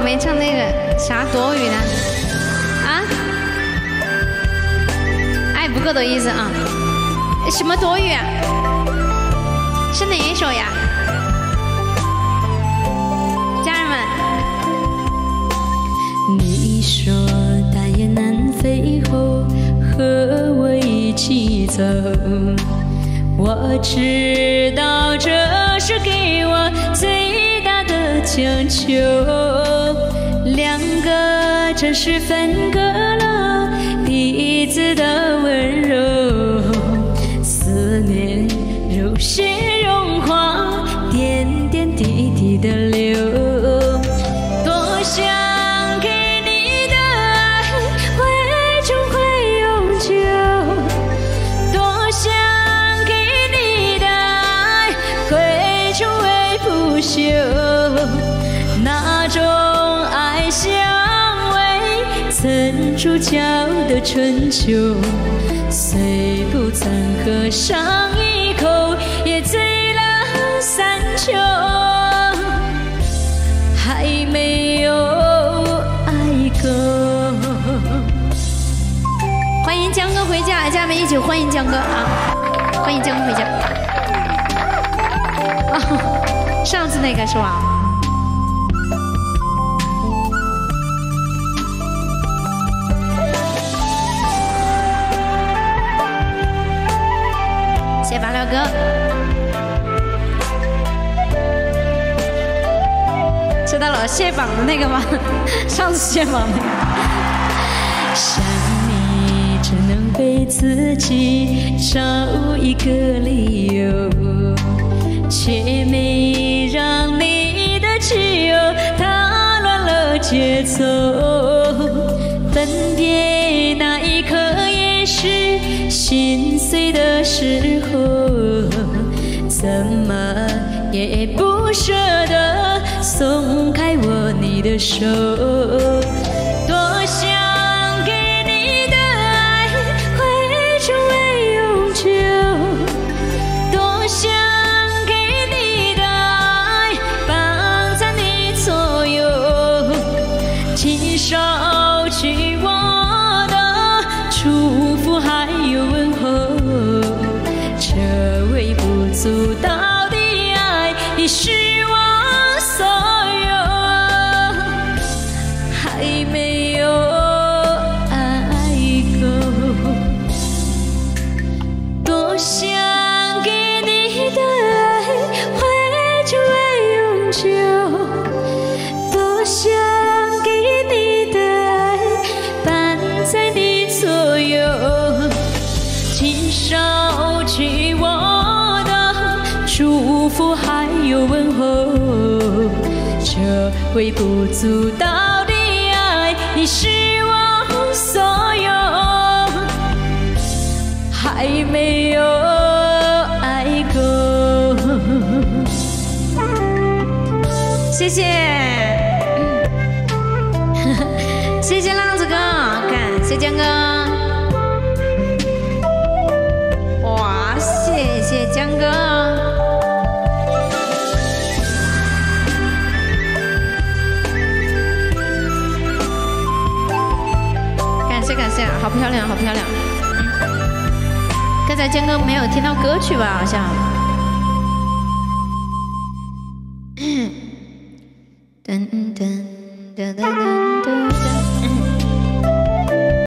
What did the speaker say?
没唱那个啥躲雨呢？啊？爱不够的意思啊？什么躲雨啊？是哪一首呀？家人们， 你说大雁南飞后和我一起走，我知道这是给我最大的强求。两个真是分割了彼此的温柔，思念如雪融化，点点滴滴的流。多想给你的爱会终会永久，多想给你的爱会成为不朽。那种爱香味曾主角的春秋，虽不曾喝上一口，也醉了三秋。还没有爱够。 欢迎江哥回家，家人们一起欢迎江哥啊！欢迎江哥回家。啊，上次那个是吧？谢谢八六哥。知道了，卸榜的那个吗？上次卸榜那个。 想你只能为自己找一个理由，却没让你的自由打乱了节奏。分别那一刻也是心碎的时候，怎么也不舍得松开我你的手。多想给你的爱会成为永久，多想给你的爱绑在你左右，请捎去我的祝福还有问候。这微不足道的爱已是我所有，还没有爱够。多想给你的爱会成为永久，多想给你的爱伴在你左右，请捎去我的祝福还有问候。这微不足道的爱已是我所有，还没有爱够。 谢谢，谢谢浪子哥，感谢江哥，哇，谢谢江哥，感谢，好漂亮，好漂亮。刚才江哥没有听到歌曲吧？好像。噔噔噔噔噔。